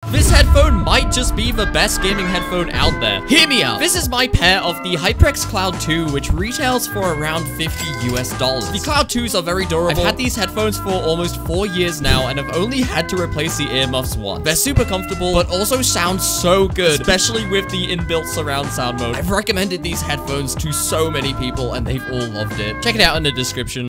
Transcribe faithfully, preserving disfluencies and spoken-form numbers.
This headphone might just be the best gaming headphone out there. Hear me out. This is my pair of the HyperX Cloud two, which retails for around fifty U S dollars. The Cloud twos are very durable. I've had these headphones for almost four years now, and I've only had to replace the earmuffs once. They're super comfortable, but also sound so good, especially with the inbuilt surround sound mode. I've recommended these headphones to so many people, and they've all loved it. Check it out in the description.